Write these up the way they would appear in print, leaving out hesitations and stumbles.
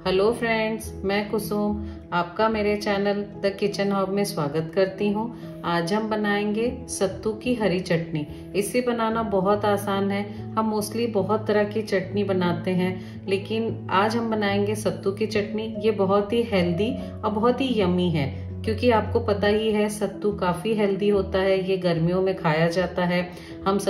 Hello friends, मैं कुसुम आपका मेरे चैनल द किचन हब में स्वागत करती हूँ। आज हम बनाएंगे सत्तू की हरी चटनी। इसे बनाना बहुत आसान है। हम मोस्टली बहुत तरह की चटनी बनाते हैं, लेकिन आज हम बनाएंगे सत्तू की चटनी। ये बहुत ही हेल्दी और बहुत ही यम्मी है, क्योंकि आपको पता ही है सत्तू काफी हेल्दी होता है। ये गर्मियों में खाया जाता है। हम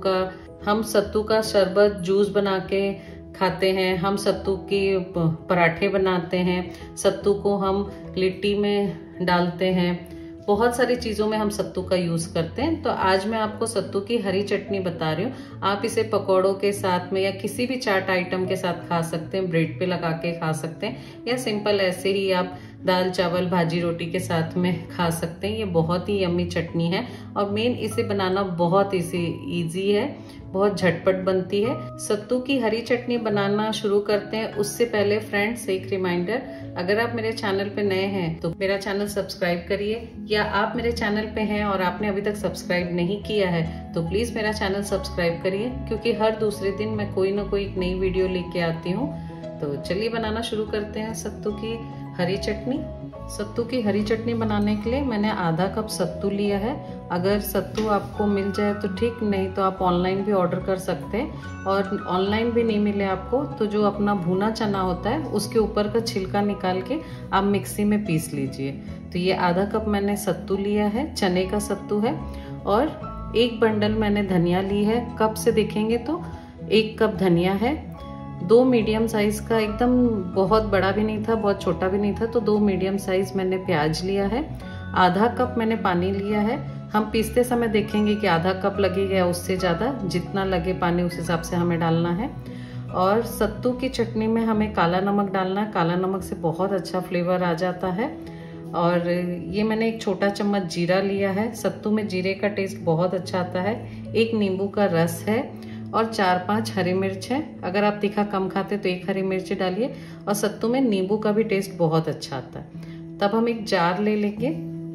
सत्तू का शरबत जूस बना के खाते हैं। हम सत्तू के पराठे बनाते हैं। सत्तू को हम लिट्टी में डालते हैं। बहुत सारी चीजों में हम सत्तू का यूज करते हैं। तो आज मैं आपको सत्तू की हरी चटनी बता रही हूँ। आप इसे पकौड़ों के साथ में या किसी भी चाट आइटम के साथ खा सकते हैं। ब्रेड पे लगा के खा सकते हैं, या सिंपल ऐसे ही आप दाल चावल भाजी रोटी के साथ में खा सकते हैं। ये बहुत ही यम्मी चटनी है और मेन इसे बनाना बहुत इजी है, बहुत झटपट बनती है। सत्तू की हरी चटनी बनाना शुरू करते हैं उससे पहले फ्रेंड्स एक रिमाइंडर, अगर आप मेरे चैनल पे नए हैं तो मेरा चैनल सब्सक्राइब करिए, या आप मेरे चैनल पे हैं और आपने अभी तक सब्सक्राइब नहीं किया है तो प्लीज मेरा चैनल सब्सक्राइब करिए, क्योंकि हर दूसरे दिन मैं कोई ना कोई एक नई वीडियो लेके आती हूँ। तो चलिए बनाना शुरू करते हैं सत्तू की हरी चटनी। सत्तू की हरी चटनी बनाने के लिए मैंने आधा कप सत्तू लिया है। अगर सत्तू आपको मिल जाए तो ठीक, नहीं तो आप ऑनलाइन भी ऑर्डर कर सकते हैं। और ऑनलाइन भी नहीं मिले आपको तो जो अपना भुना चना होता है उसके ऊपर का छिलका निकाल के आप मिक्सी में पीस लीजिए। तो ये आधा कप मैंने सत्तू लिया है, चने का सत्तू है। और एक बंडल मैंने धनिया ली है। कप से देखेंगे तो 1 कप धनिया है। 2 मीडियम साइज का, एकदम बहुत बड़ा भी नहीं था बहुत छोटा भी नहीं था, तो 2 मीडियम साइज मैंने प्याज लिया है। आधा कप मैंने पानी लिया है। हम पीसते समय देखेंगे कि आधा कप लगेगा या उससे ज्यादा, जितना लगे पानी उस हिसाब से हमें डालना है। और सत्तू की चटनी में हमें काला नमक डालना है। काला नमक से बहुत अच्छा फ्लेवर आ जाता है। और ये मैंने 1 छोटा चम्मच जीरा लिया है। सत्तू में जीरे का टेस्ट बहुत अच्छा आता है। 1 नींबू का रस है और 4-5 हरी मिर्च है। अगर आप तीखा कम खाते तो 1 हरी मिर्च डालिए। और सत्तू में नींबू का भी टेस्ट बहुत अच्छा आता है। तब हम एक जार ले लेंगे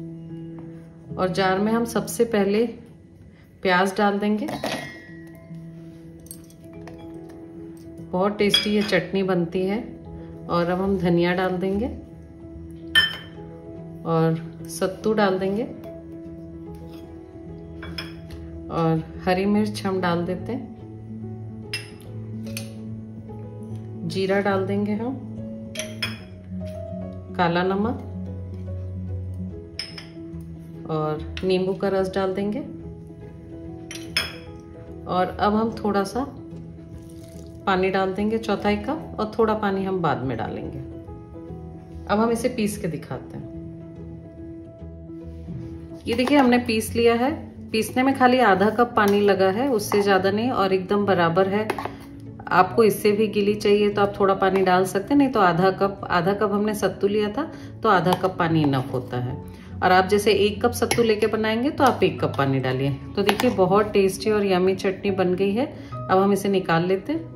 और जार में हम सबसे पहले प्याज डाल देंगे। बहुत टेस्टी ये चटनी बनती है। और अब हम धनिया डाल देंगे और सत्तू डाल देंगे और हरी मिर्च हम डाल देते हैं। जीरा डाल देंगे हम, काला नमक और नींबू का रस डाल देंगे। और अब हम थोड़ा सा पानी डाल देंगे, 1/4 कप, और थोड़ा पानी हम बाद में डालेंगे। अब हम इसे पीस के दिखाते हैं। ये देखिए हमने पीस लिया है। पीसने में खाली आधा कप पानी लगा है, उससे ज्यादा नहीं, और एकदम बराबर है। आपको इससे भी गीली चाहिए तो आप थोड़ा पानी डाल सकते हैं, नहीं तो आधा कप हमने सत्तू लिया था तो आधा कप पानी इनफ होता है। और आप जैसे 1 कप सत्तू लेके बनाएंगे तो आप 1 कप पानी डालिए। तो देखिए बहुत टेस्टी और यम्मी चटनी बन गई है। अब हम इसे निकाल लेते हैं।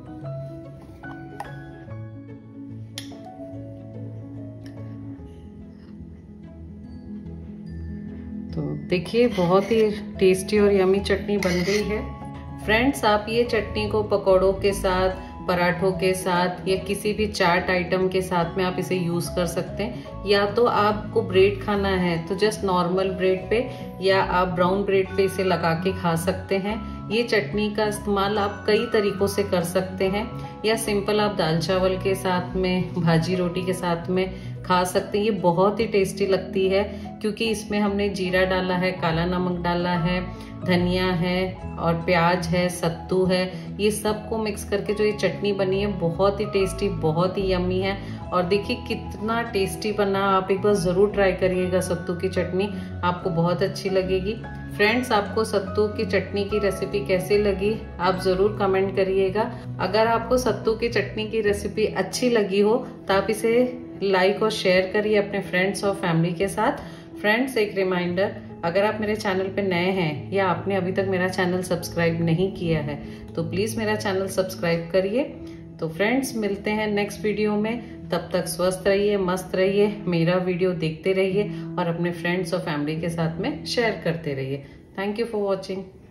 तो देखिए बहुत ही टेस्टी और यम्मी चटनी बन गई है। फ्रेंड्स, आप ये चटनी को पकौड़ों के साथ, पराठों के साथ या किसी भी चाट आइटम के साथ में आप इसे यूज कर सकते हैं। या तो आपको ब्रेड खाना है तो जस्ट नॉर्मल ब्रेड पे, या आप ब्राउन ब्रेड पे इसे लगा के खा सकते हैं। ये चटनी का इस्तेमाल आप कई तरीकों से कर सकते हैं, या सिंपल आप दाल चावल के साथ में, भाजी रोटी के साथ में खा सकते हैं। ये बहुत ही टेस्टी लगती है, क्योंकि इसमें हमने जीरा डाला है, काला नमक डाला है, धनिया है और प्याज है, सत्तू है। ये सबको मिक्स करके जो ये चटनी बनी है बहुत ही टेस्टी, बहुत ही यम्मी है। और देखिए कितना टेस्टी बना। आप एक बार जरूर ट्राई करिएगा सत्तू की चटनी, आपको बहुत अच्छी लगेगी। फ्रेंड्स, आपको सत्तू की चटनी की रेसिपी कैसी लगी आप जरूर कमेंट करिएगा। अगर आपको सत्तू की चटनी की रेसिपी अच्छी लगी हो तो आप इसे लाइक और शेयर करिए अपने फ्रेंड्स और फैमिली के साथ। फ्रेंड्स, एक रिमाइंडर, अगर आप मेरे चैनल पे नए हैं या आपने अभी तक मेरा चैनल सब्सक्राइब नहीं किया है तो प्लीज मेरा चैनल सब्सक्राइब करिए। तो फ्रेंड्स, मिलते हैं नेक्स्ट वीडियो में। तब तक स्वस्थ रहिए, मस्त रहिए, मेरा वीडियो देखते रहिए और अपने फ्रेंड्स और फैमिली के साथ में शेयर करते रहिए। Thank you for watching.